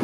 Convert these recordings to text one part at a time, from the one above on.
うん。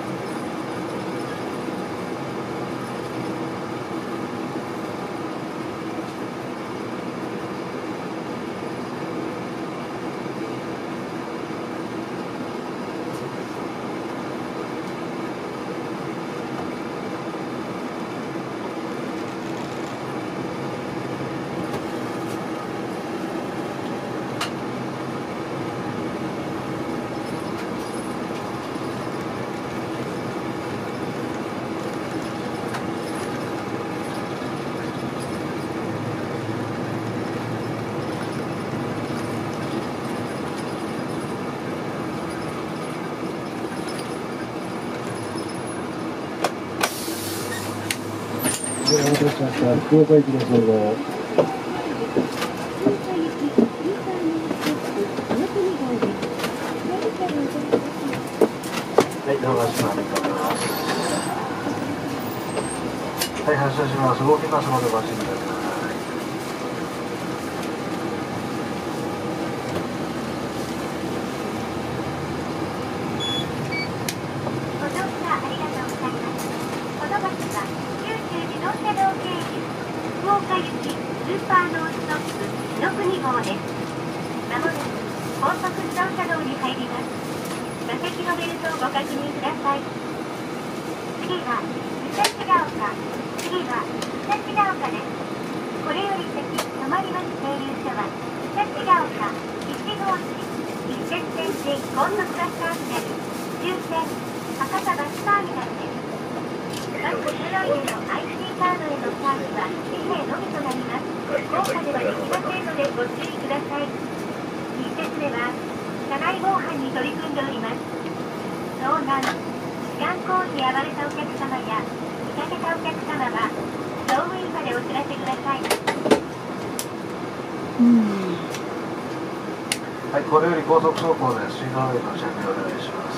お待たせしました。福岡行きの信号。はい、動画します。はい、発車します。動きますのでご注意ください。 ご乗車ありがとうございます。このバスは九州自動車道経由福岡行きスーパーノーストップ紀ノ国号です。まもなく高速自動車道に入ります。座席のベルトをご確認ください。次は武蔵ヶ丘。次は武蔵ヶ丘です。これより先止まります停留所は武蔵ヶ丘、西郷市、一節線で高速バスターミナル、終点博多バスターミナルです。バス車内での IC カードへのチャージは紙幣のみとなります。硬貨ではできませんのでご注意ください。近鉄では車内防犯に取り組んでおります。遭難、治安工事に遭われたお客様や見かけたお客様は乗務員までお知らせください。 はい、これより高速走行です。信号への着用お願いします。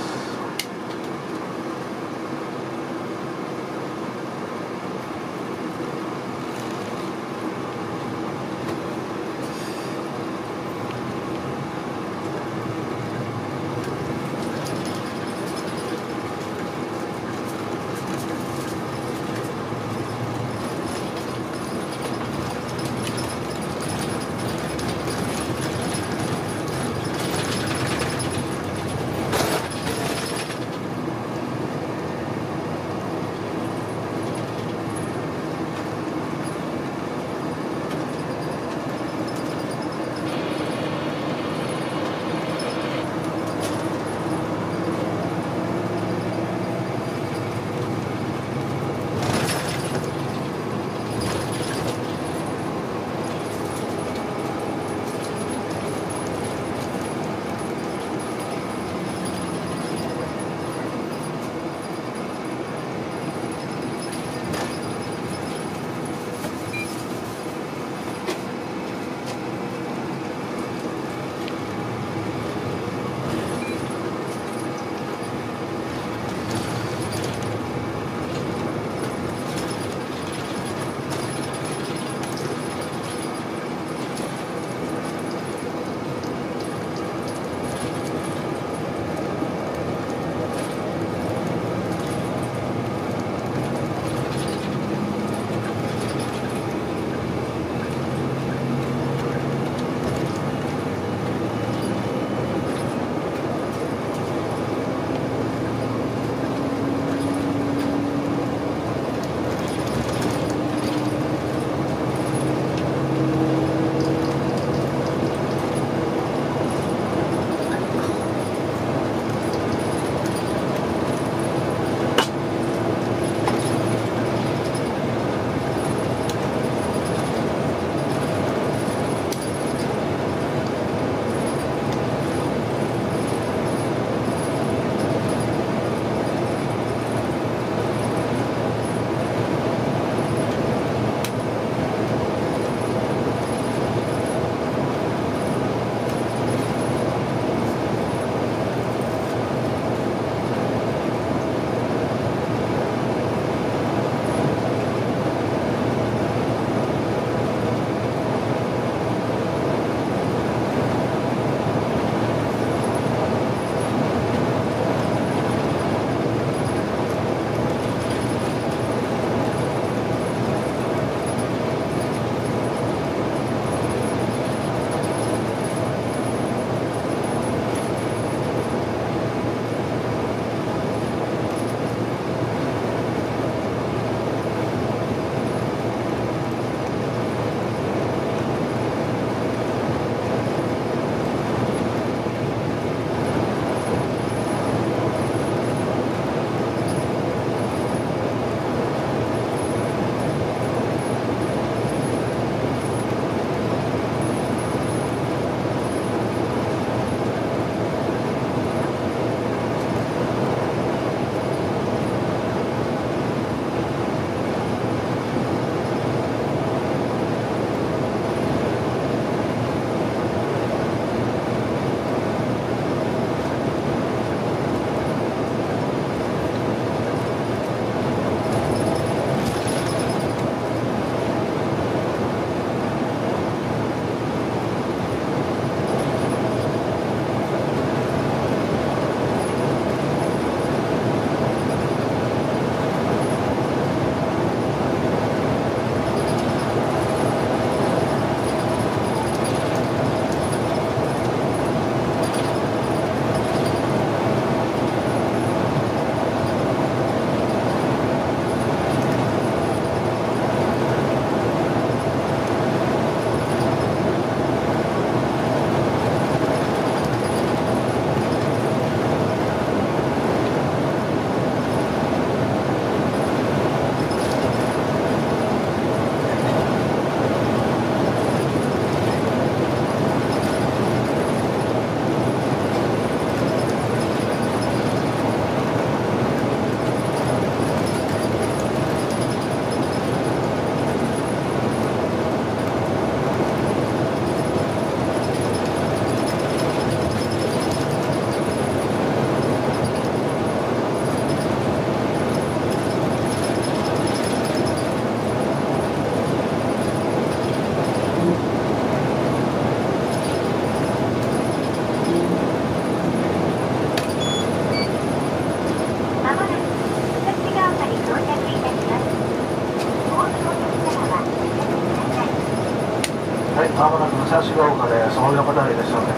東が丘でそういうことありでしょうね。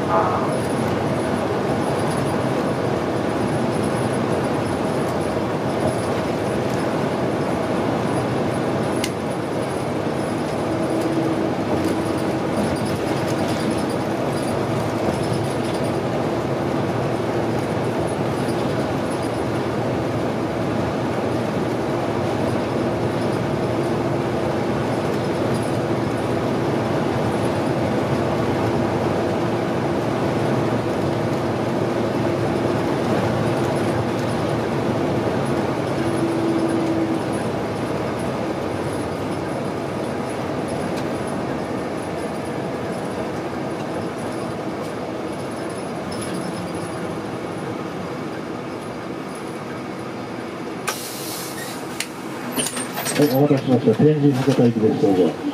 はい、お待たせしました。天神博多駅です。どうぞ。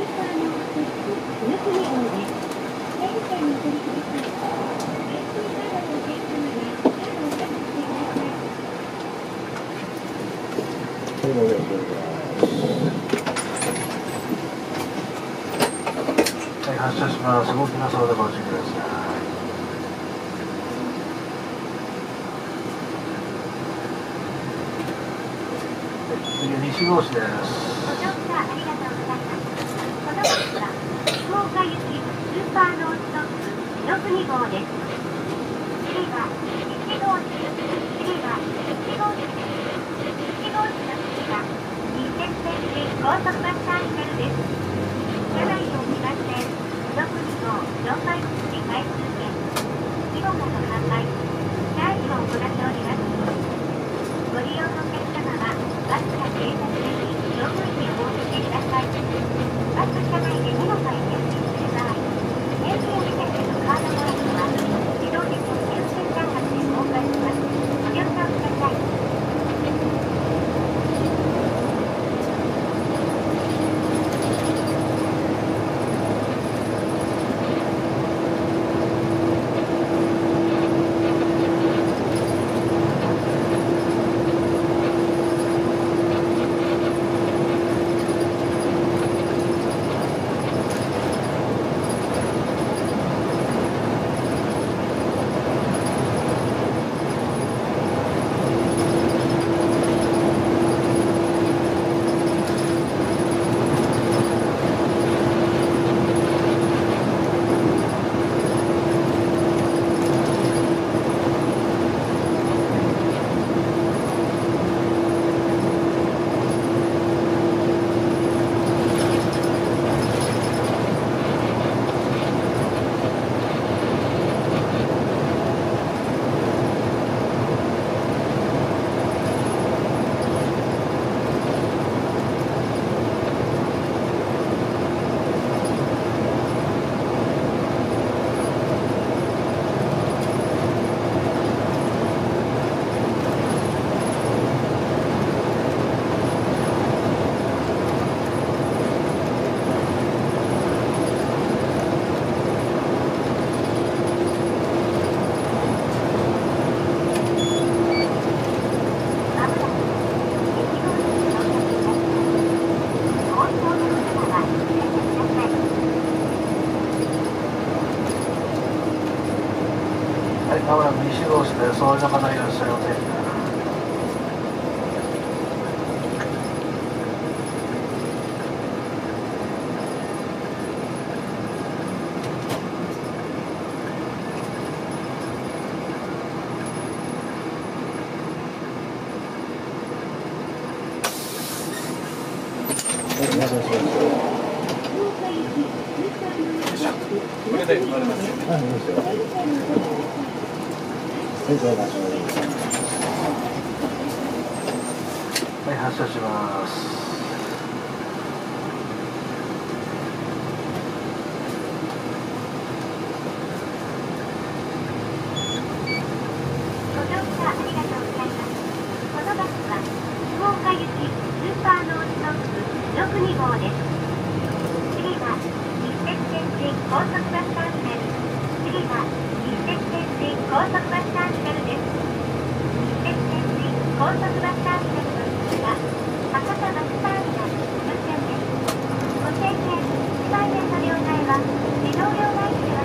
はい、発車します。動きますのでご注意ください。次、西郷市です。 ご乗車ありがとうございます。このバスは福岡行きスーパーノンストップの国号です。次は西郷市、次は西郷市です。西郷市の次は西鉄線で高速バスターミナルです。車内を見ましての国号4枚口回数券、イボガの販売、チャージを行っております。ご利用のお客様はバスが停車中に乗務員にお申し付けください。バス車内で荷物を入れする場合、現金時点でのカードトラックは自動で優先端末で交換します。ご了承ください。 はい、まもなく西郷市でそういう方いらっしゃいませんか。 これで乗れますよね。はい、いいですよ。はい、どうぞ。 はい、発車します。 ご乗車ありがとうございます。このバスは福岡行きスーパーノーストップの国号です。次は西鉄線で高速バスターミナル。次は西鉄線で高速バスターミナルです。西鉄線で高速バスターミナルの次は博多バスターミナル終点です。ご整形1万円の両替は自動少量外出は